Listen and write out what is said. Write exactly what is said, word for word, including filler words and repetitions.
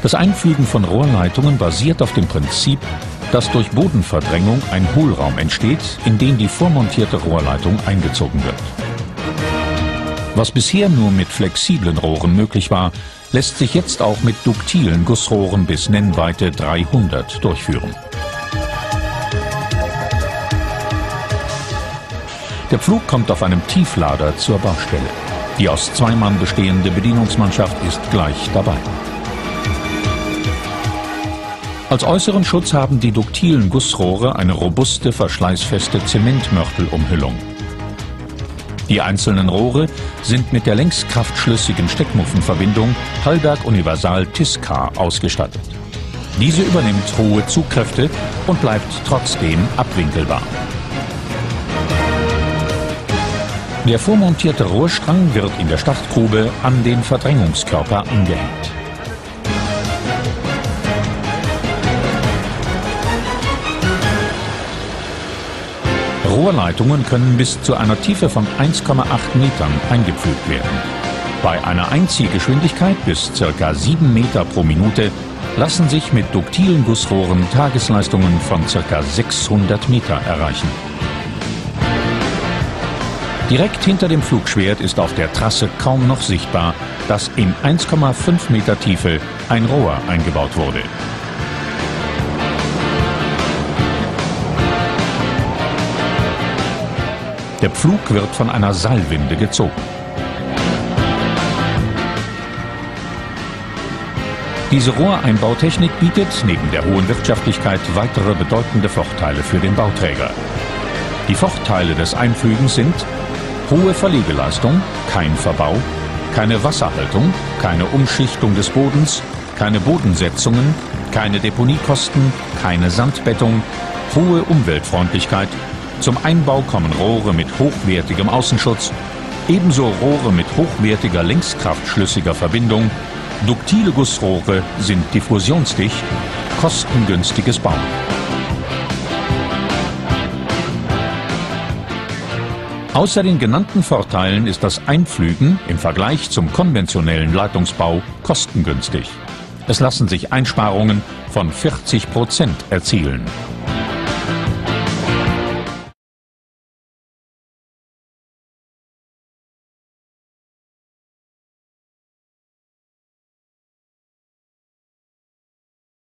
Das Einfügen von Rohrleitungen basiert auf dem Prinzip, dass durch Bodenverdrängung ein Hohlraum entsteht, in den die vormontierte Rohrleitung eingezogen wird. Was bisher nur mit flexiblen Rohren möglich war, lässt sich jetzt auch mit duktilen Gussrohren bis Nennweite dreihundert durchführen. Der Pflug kommt auf einem Tieflader zur Baustelle. Die aus zwei Mann bestehende Bedienungsmannschaft ist gleich dabei. Als äußeren Schutz haben die duktilen Gussrohre eine robuste, verschleißfeste Zementmörtelumhüllung. Die einzelnen Rohre sind mit der längskraftschlüssigen Steckmuffenverbindung Hallberg Universal Tiscar ausgestattet. Diese übernimmt hohe Zugkräfte und bleibt trotzdem abwinkelbar. Der vormontierte Rohrstrang wird in der Startgrube an den Verdrängungskörper angehängt. Rohrleitungen können bis zu einer Tiefe von eins Komma acht Metern eingepflügt werden. Bei einer Einziehgeschwindigkeit bis ca. sieben Meter pro Minute lassen sich mit duktilen Gussrohren Tagesleistungen von ca. sechshundert Meter erreichen. Direkt hinter dem Flugschwert ist auf der Trasse kaum noch sichtbar, dass in eins Komma fünf Meter Tiefe ein Rohr eingebaut wurde. Der Pflug wird von einer Seilwinde gezogen. Diese Rohreinbautechnik bietet neben der hohen Wirtschaftlichkeit weitere bedeutende Vorteile für den Bauträger. Die Vorteile des Einfügens sind hohe Verlegeleistung, kein Verbau, keine Wasserhaltung, keine Umschichtung des Bodens, keine Bodensetzungen, keine Deponiekosten, keine Sandbettung, hohe Umweltfreundlichkeit. Zum Einbau kommen Rohre mit hochwertigem Außenschutz, ebenso Rohre mit hochwertiger längskraftschlüssiger Verbindung. Duktile Gussrohre sind diffusionsdicht, kostengünstiges Bauen. Außer den genannten Vorteilen ist das Einpflügen im Vergleich zum konventionellen Leitungsbau kostengünstig. Es lassen sich Einsparungen von vierzig Prozent erzielen.